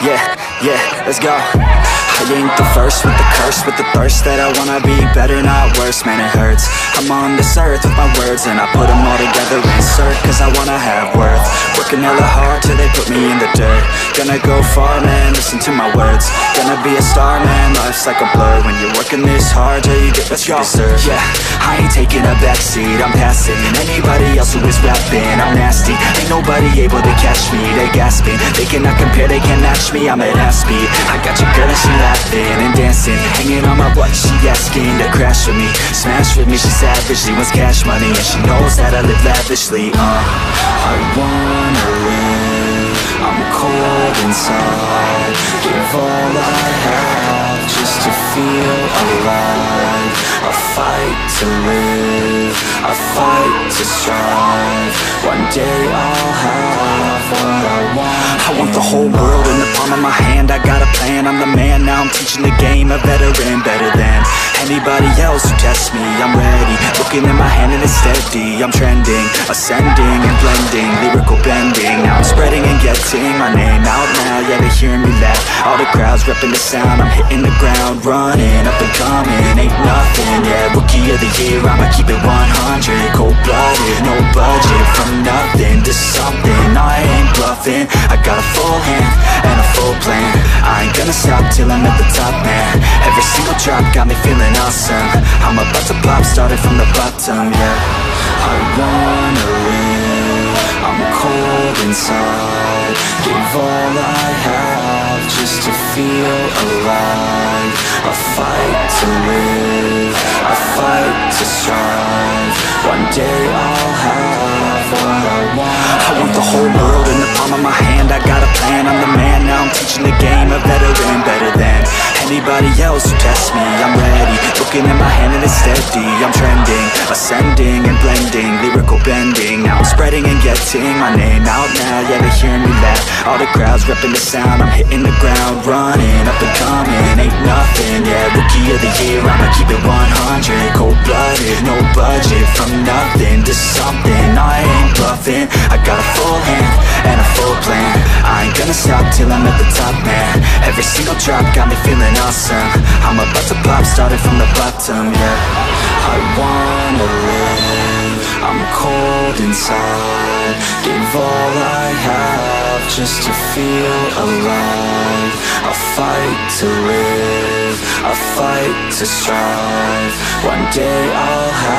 Yeah, let's go. I ain't the first with the curse, with the thirst that I wanna be better, not worse, man it hurts. I'm on this earth with my words and I put them all together, insert, cause I wanna have worth. Working hella hard till they put me in the dirt. Gonna go far, man, listen to my words. Gonna be a star, man, life's like a blur. When you're working this hard till you get what you deserve. Yeah, I ain't taking a backseat, I'm passing anybody else who is rapping. I'm nasty, ain't nobody able to catch me. They gasping, they cannot compare, they can't match me. I'm at half speed, I got your girl and she laughing and dancing, hanging on my butt, she asking to crash with me, smash with me. She savage, she wants cash money and she knows that I live lavishly. I wanna live, I'm cold inside. Give all I have just to feel alive. I fight to live, I fight to strive. One day I'll have what I want. I want the whole world in the palm of my hand. I got a plan, I'm the man, now I'm teaching the game. A veteran, better than anybody else who tests me. I'm ready, looking at my hand and it's steady. I'm trending, ascending and blending, lyrical bending. Now I'm spreading and getting my name out now. Yeah, they hearing me laugh, all the crowds repping the sound. I'm hitting the ground, running, up and coming, ain't nothing. Yeah, rookie of the year, I'ma keep it 100. Cold-blooded, no budget, from nothing to something. I ain't bluffing, I got a full hand and a full plan. I ain't gonna stop till I'm at the top, man. Every single drop got me feeling awesome. I'm about to pop, started from the bottom, yeah. I wanna live, I'm cold inside. Give all I have just to feel alive. I fight to live, I fight to strive. One day I'll have what I want. I want the whole world in the palm of my hand. I got a plan, I'm the man, now I'm teaching the game. A veteran, better than anybody else who tests me. I'm ready, looking at my hand and it's steady. I'm trending, ascending and blending, lyrical bending. Now I'm spreading and getting my name out now. Yeah, they hearing me laugh, all the crowds repping the sound. I'm hitting the ground, running, up and coming, ain't nothing. Yeah, rookie of the year, I'ma keep it 100. Cold-blooded, no budget, from nothing to something. I ain't bluffing, I got a full hand and a full plan. I ain't gonna stop till I'm at the top, man. Every single drop got me feeling awesome. I'm about to pop, started from the bottom, yeah. I wanna live, I'm cold inside. Give all I have just to feel alive. I fight to live, I fight to strive. One day I'll have